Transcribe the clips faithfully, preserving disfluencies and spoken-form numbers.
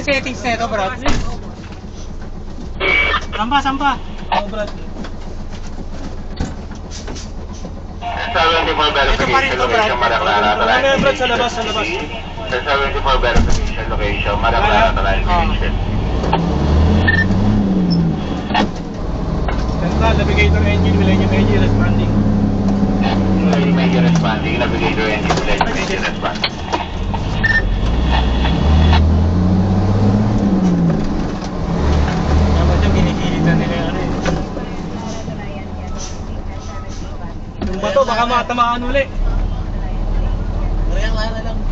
settings na ito, Brad? Sampa, sampa. Oo, Brad. seventy-four verification location, Maraclara, Talayang. Ano yan, Brad? Sa labas, sa labas. seventy-four verification location, Maraclara, Talayang. Central, navigator engine, Millennium engine, responding. Millennium engine responding, navigator engine, Millennium engine responding. Dapat yung kinikilitan nila yung ano eh. Yung bato, baka matamaan ulit. Parang lana lang.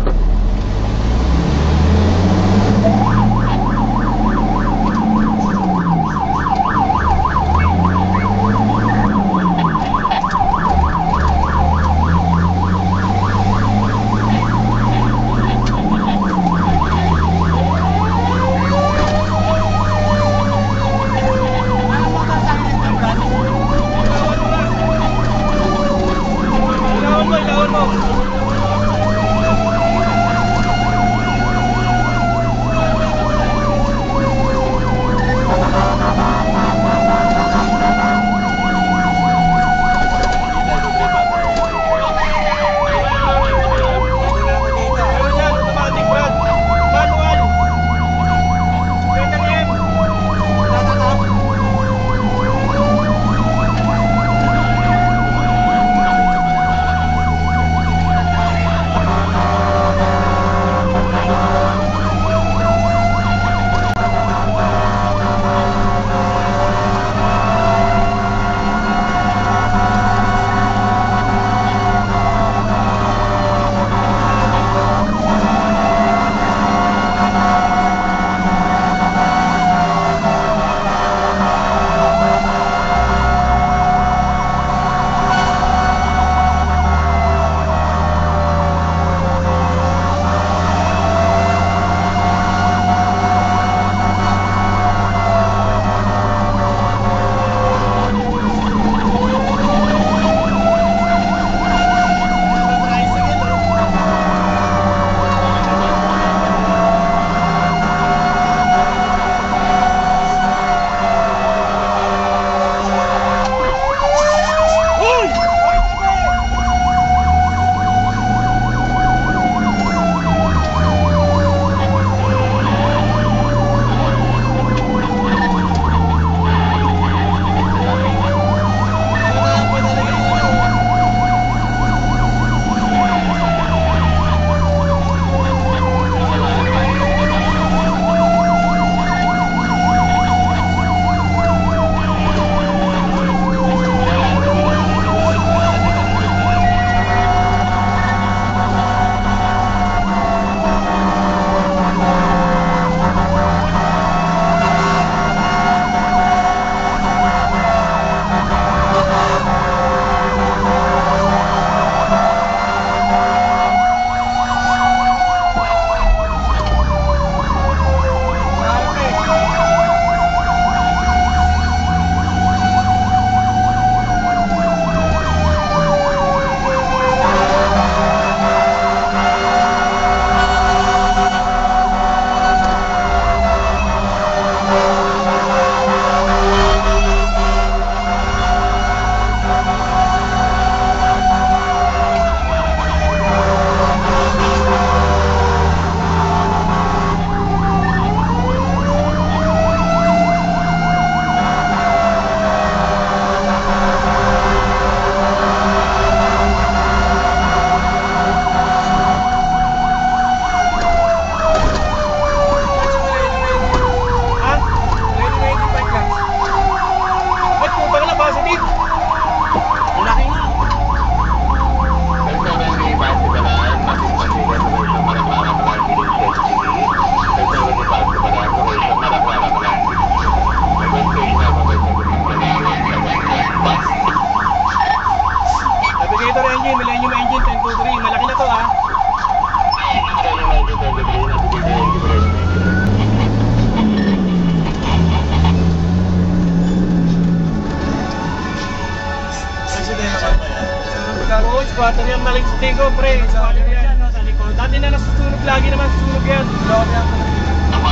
Squatter yan, maling stigo, pre. Squatter yan, no, sa likod. Dati na nasusunog, lagi naman susunog yan.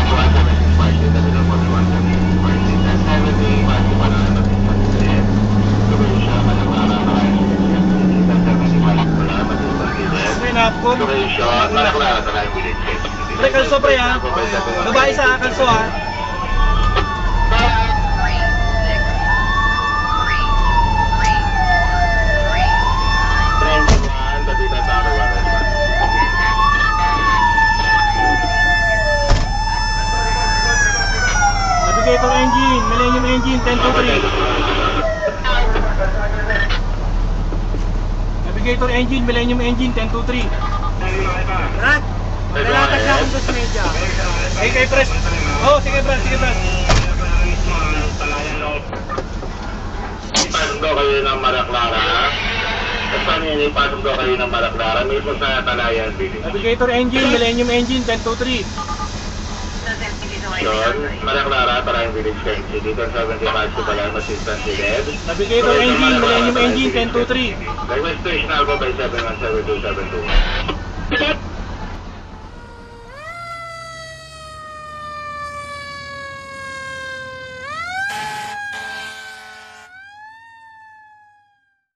Navigator engine, Millennium engine, ten two three. Navigator engine, Millennium engine, ten two three. Brad, malalakad na akong dos media. Sige kay Pres. Oh, sige Pres, sige Pres. Pasok daw kayo ng Maraclara. Saan yun ipasok daw kayo ng Maraclara? Mismo sa Talayan Village. Navigator engine, Millennium engine, ten two three. Doon, Maraclara, Talayan Village, Quezon City. Dito sa seventy miles to Balan, Assistant Siled. Navigator engine, Millennium engine, ten two three. Request station Alpha by seven one seven two seven two.